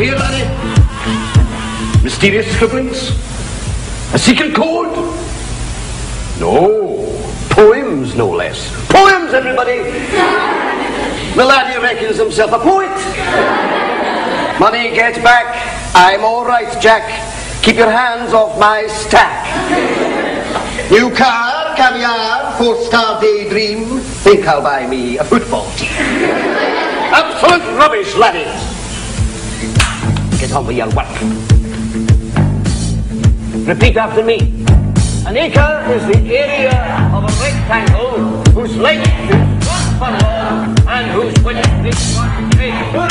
hear, laddie? Mysterious scribblings? A secret code? No. Poems, no less. Poems, everybody! The laddie reckons himself a poet. Money, get back. I'm all right, Jack. Keep your hands off my stack. New car, caviar, 4-star daydream. Think I'll buy me a football team. Absolute rubbish, laddies. Get on with your work. Repeat after me. An acre is the area of a rectangle whose length is 1 furlong and whose width is 1 cubit.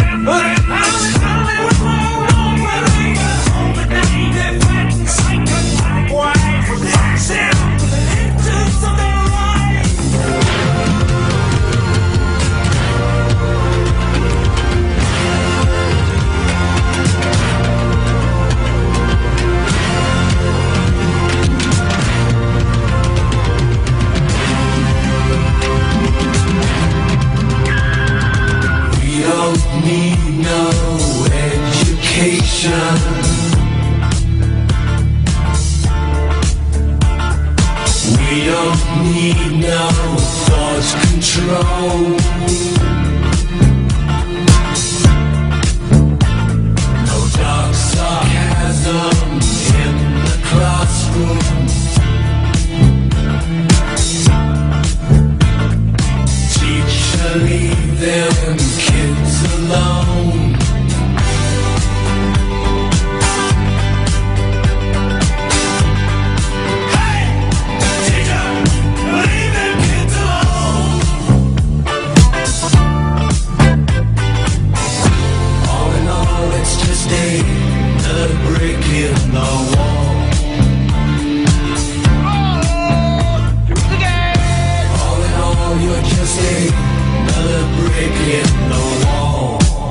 Need no education. We don't need no thought control. No dark sarcasm in the classroom. Teacher, leave them kids alone. Hey, teacher, leave them kids alone. All in all, it's just another brick in the wall. Oh, again. All in all, you're just another brick in the wall.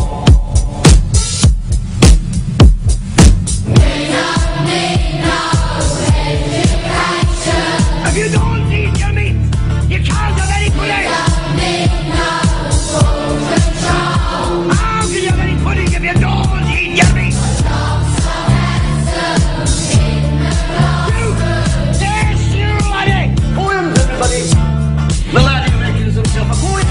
If you don't eat your meat, you can't have any pudding. How can you have any pudding if you don't eat your meat? Yes, you laddie! Poems, everybody! The laddie reckons himself a poet.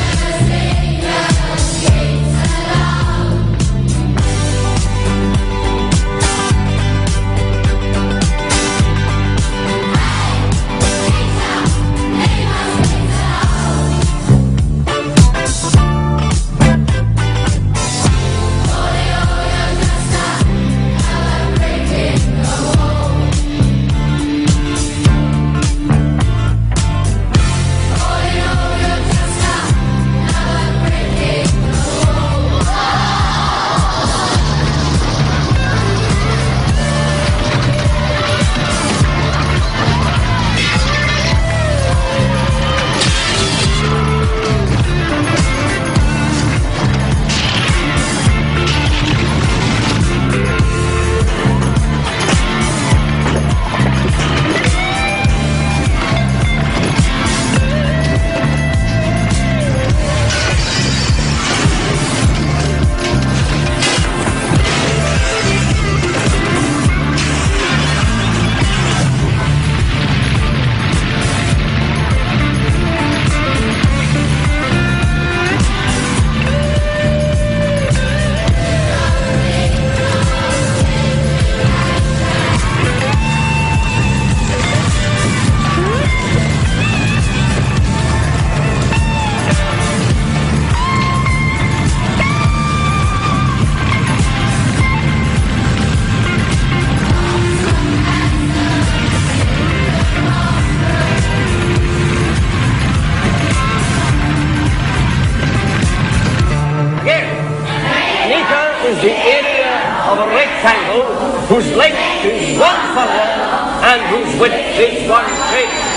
Is the area of a rectangle whose length is 1 furlong and whose width is 1 cubit.